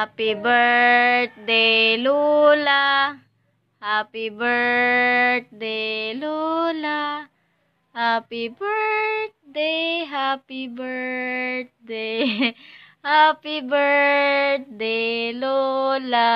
Happy birthday, Lula. Happy birthday, Lula. Happy birthday, happy birthday. Happy birthday, Lola.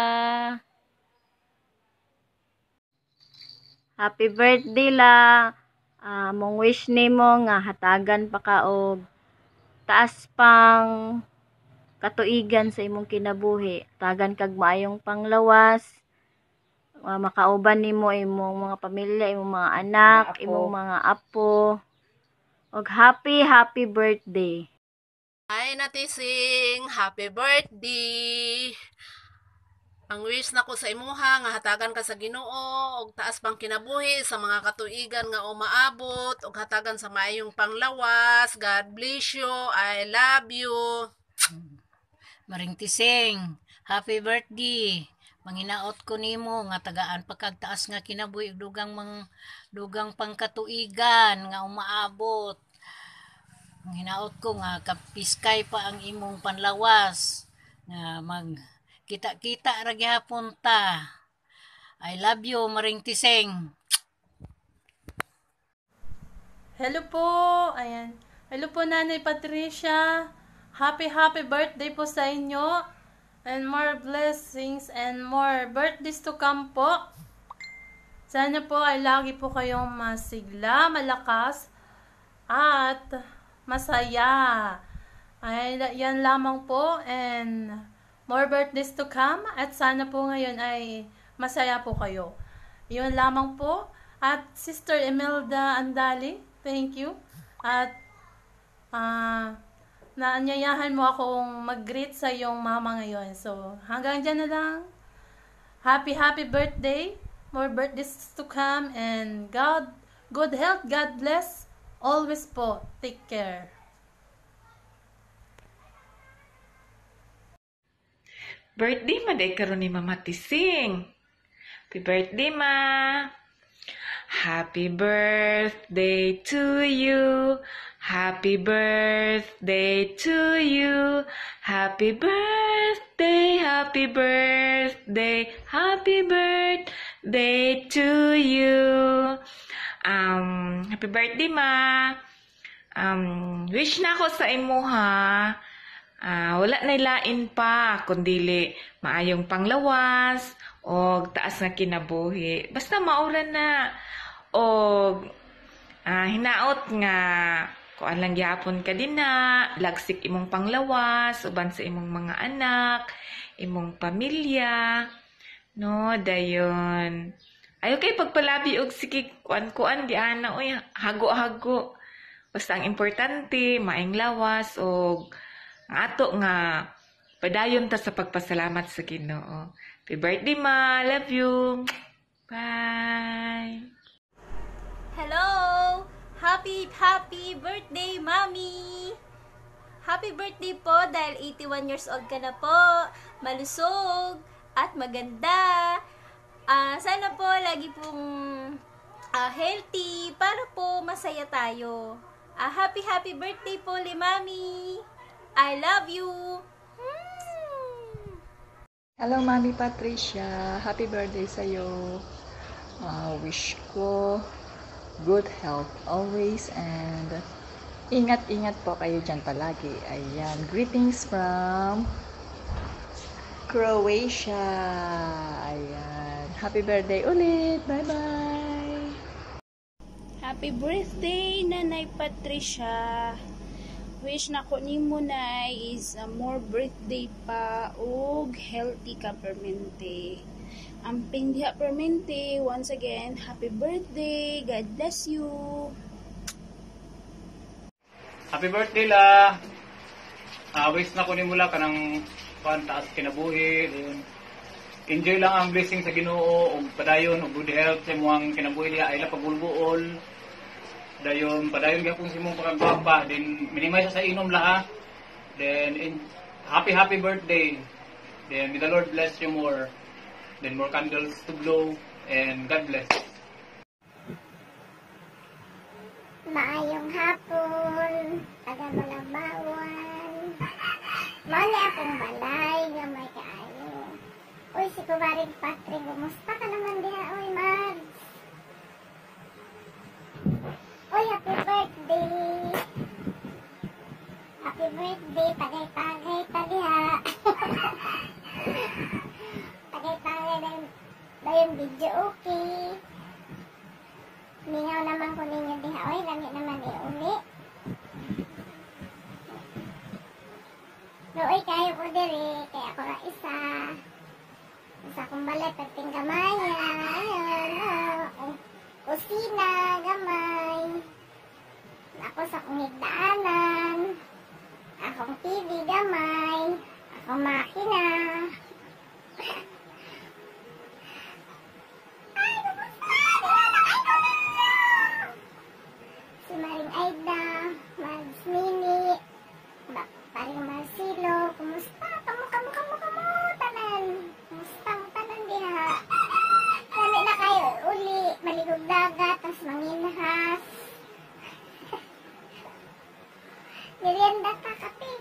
Happy birthday la. Mong wish nimo nga hatagan pa ka og taas pang katuigan sa imong kinabuhi. Tagan kag maayong panglawas. Makauban nimo imong mga pamilya, imong mga anak, imong mga apo. Og happy birthday. Hi natising, happy birthday. Ang wish nako sa imuha nga hatagan ka sa Ginoo og taas pang kinabuhi sa mga katuigan nga umaabot og hatagan sa maayong panglawas. God bless you. I love you. Maring Tising, happy birthday. Manginaot ko nimo nga tagaan pagkagtaas nga kinabuhi dugang pangkatuigan nga umaabot. Manginaot ko nga kapiskay pa ang imong panlawas nga kita-kita ra gyapon ta. I love you, Maring Tising. Hello po. Ayan. Hello po, Nanay Patricia. Happy birthday po sa inyo. And more blessings and more birthdays to come po. Sana po ay lagi po kayong masigla, malakas, at masaya. Ay, yan lamang po. And more birthdays to come. At sana po ngayon ay masaya po kayo. Yun lamang po. At Sister Imelda Andali, thank you. At naanyayahan mo akong mag-greet sa iyong mama ngayon. So, hanggang dyan na lang. Happy birthday. More birthdays to come. And good health. God bless. Always po. Take care. Birthday ma day karon ni Mama Tising. Happy birthday ma. Happy birthday to you. Happy birthday to you. Happy birthday, happy birthday, happy birthday to you. Happy birthday ma. Wish na ako sa imuha. Wala na ilain pa, kundili maayong panglawas, o taas na kinabuhi. Basta mauran na, o hinaot nga, kuan lang gyapon ka din na, lagsik imong panglawas, uban sa imong mga anak, imong pamilya, no, dayon. Ayo kay pagpalabi og sige, kuan di ana, oy, hago-hago. Basta ang importante, maayong lawas, o ato nga padayon ta sa pagpasalamat sa Ginoo. Happy birthday ma, love you. Bye. Hello! Happy birthday, Mommy! Happy birthday po dahil 81 years old ka na po. Malusog at maganda. Sana po lagi pong healthy para po masaya tayo. Happy birthday po, Mami! I love you! Hello, Mami Patricia. Happy birthday sa'yo. Wish ko good health always and ingat-ingat po kayo dyan palagi. Ayan. Greetings from Croatia. Ayan. Happy birthday ulit. Bye-bye. Happy birthday, Nanay Patricia. Wish na ko nimo na is more birthday pa ug healthy ka permente. Amping diha permente, once again, happy birthday. God bless you. Happy birthday la. Wish na ko nimo la kanang pantaas kinabuhi. Enjoy lang ang blessing sa Ginoo ug padayon og good health sa imong kinabuhi diha ay la pagulbuol. Dayon padayon gyapon si mong pagagwapa, then minimize sa inom la. Then happy birthday. Then may the Lord bless you more. Then more candles to blow and God bless. Maayong hapon, taga Malabawan. Mali akong balay nga may kaayo. Uy, si Kumaring Patrick, kumusta ka naman diha? Uy, Mads. Uy, happy birthday. Happy birthday, tagay-tagay ta diha. Tagay-tagay na yung video, okay. Ningaw naman ko ninyo diha. Uy, lami naman iuli. Uy, kayo ko diri. Kaya ako na isa. Isa kong balay, pagting gamaya. Ayun, kusina, gamay. Ako sa kong higdaanan. Akong TV, gamay. Akong makina. Ay, si Maring Aida, Mads Mini, Paring Marcelo, kumusta? Kamu, tanan. Kumusta ang tanan diha? Lami na kayo, uli, maligog dagat, tas manginahas. Merienda ka, kape.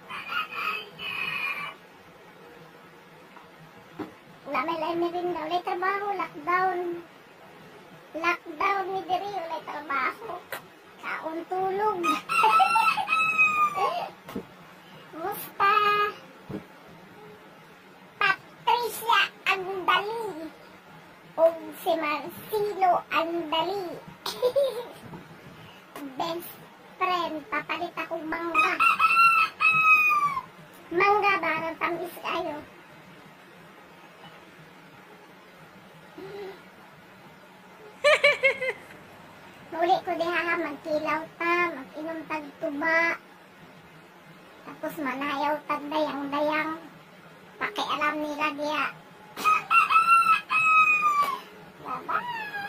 Wala may lain merienda, ulay trabaho, lockdown. Lockdown ni diri, ulay trabaho. Kaon tulog. Musta? Patricia Andali. O si Marcelo Andali. Best friend, papalit akong mangga. Mangga ba? Nang tamis kayo. Muli ko diha, magkilaw ta, mag-inom tag tuba. Tapos manayaw tag dayang-dayang. Pakialam nila diha. Bye-bye!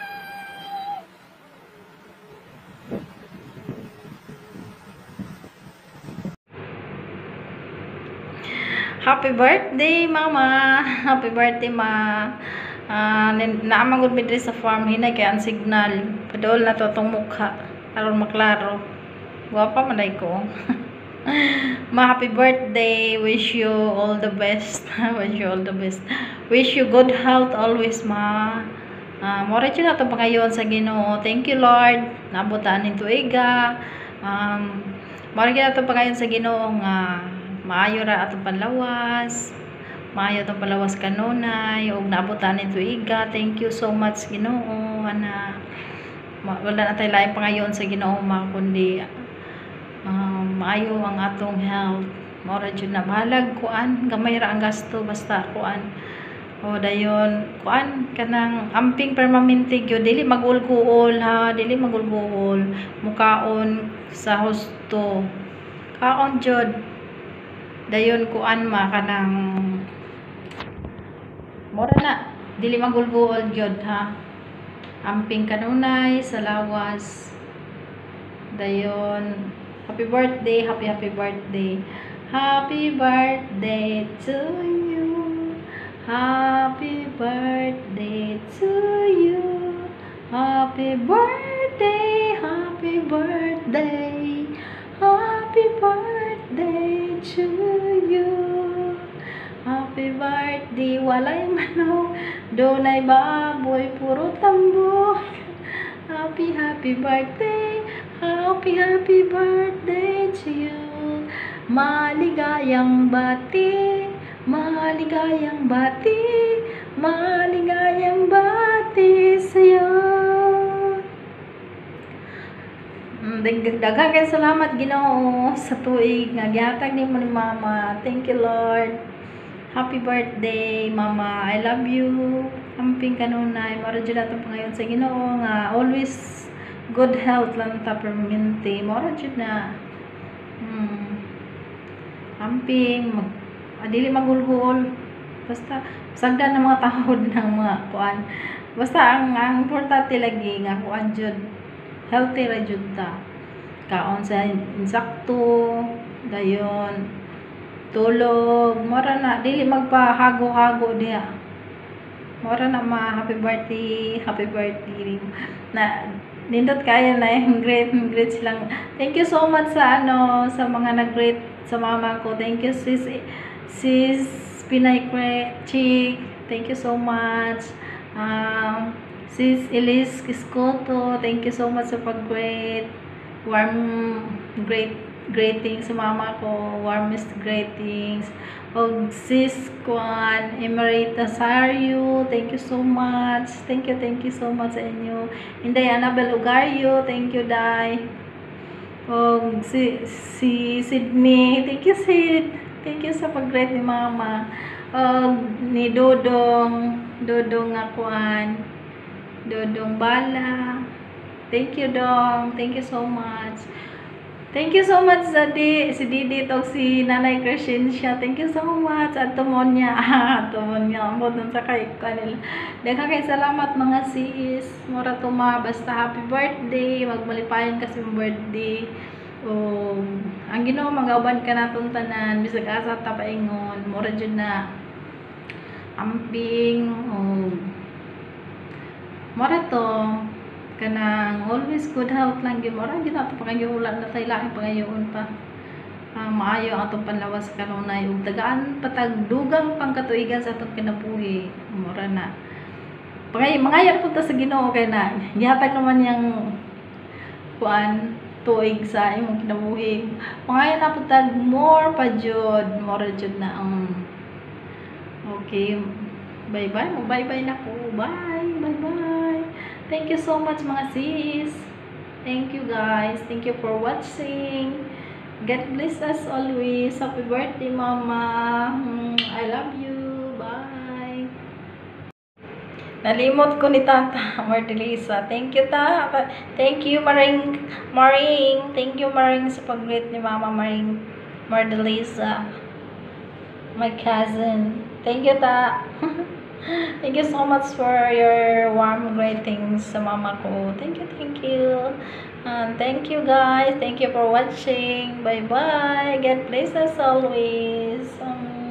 Happy birthday, Mama! Happy birthday, Ma! Naamagod mi diri sa farm hinay kay ang signal. Padol na to tong mukha aron maklaro. Guwapa man day ko. Ma, happy birthday. Wish you all the best. Wish you all the best. Wish you good health always, Ma. Mora jud na to pangayon sa Ginoo. Thank you, Lord. Nabutan ning tuiga. Mora jud na to pangayon sa Ginoo nga maayo ra atong panlawas. Maayo itong palawas kanunay, o naabutan ito iga. Thank you so much, Ginoo, ana. Wala na tayo laing pangayon sa Ginoo, kundi maayo ang atong health. Mora dyan na bahalag, kuan, gamay ra ang gasto, basta kuan. O dayon, kuan, kanang amping permanente yun, dili magulguol ha, dili magulguol. Mukaon sa husto. Kaon jud. Dayon, kuan ma, kanang mora na, dili magulguol jud ha. Amping kanunay sa lawas. Dayon, happy birthday, happy birthday. Happy birthday to you. Happy birthday to you. Happy birthday, happy birthday. Happy birthday to you. Happy birthday, walay manok, dunay baboy, puro tambok. Happy birthday, happy birthday to you. Maligayang bati, maligayang bati, maligayang bati sa'yo. Daghang kay salamat, Ginoo, sa tuig nga gihatag nimo ni Mama. Thank you, Lord. Happy birthday, Mama. I love you. Amping kanunay. Mara dyan natin pa ngayon sa Ginoo nga always good health lang ta permanente. Mara dyan na. Amping. Dili magulgul. Basta, sagdan ng mga tahod ng mga kuan. Basta, ang importante lagi nga kuan dyan. Healthy ra dyan ta. Kaon sa insakto. Dayon. Tulog, mora na, dili magpahago-hago diha. Mora na ma, happy birthday na nindot kaya na yung great silang. Thank you so much sa sa mga nag-great sa mama ko. Thank you sis Pinay Chick. Thank you so much. Sis Elise Kiscoto, thank you so much sa pag-great. Warm greetings sa mama ko. Warmest greetings. Og sis Kwan Emerita Sario, thank you so much. Thank you so much sa inyo. Inday Annabel Ugario, thank you Day. Og si Sydney, thank you Sid. Thank you sa pag-greet ni mama. Ni Dodong Akuan, Dodong Bala. Thank you Dong. Thank you so much. Thank you so much sa si Didi to si Nanay Crescencia. Thank you so much at Tomonya. Tomonya mo dun sa kay kanila. Daghang kay salamat mga sis. Mura tuma basta happy birthday. Magmalipayon kasi yung birthday. Ang Ginoo magauban ka natong tanan bisag asa ta paingon. Mura jud na amping mura to kanang always good health lang gyud mura gyud ato pangayoon na tay lahi pangayoon pa maayo ang atong panlawas kanunay ug tagaan patag dugang pangkatuigan sa atong kinabuhi mura na mangayo punta sa Ginoo kay na gihatag naman yang kuan tuig sa imong kinabuhi mangayo na putag more pa jud mura jud na okay bye na ko bye. Thank you so much mga sis. Thank you guys. Thank you for watching. God bless us always. Happy birthday mama. I love you. Bye. Nalimot ko ni Tata Mardelisa. Thank you ta. Thank you Maring. Thank you Maring sa pag-greet ni mama Maring Mardelisa. My cousin. Thank you ta. Thank you so much for your warm greetings sa mama ko. Thank you. Thank you guys. Thank you for watching. Bye bye. God bless us always.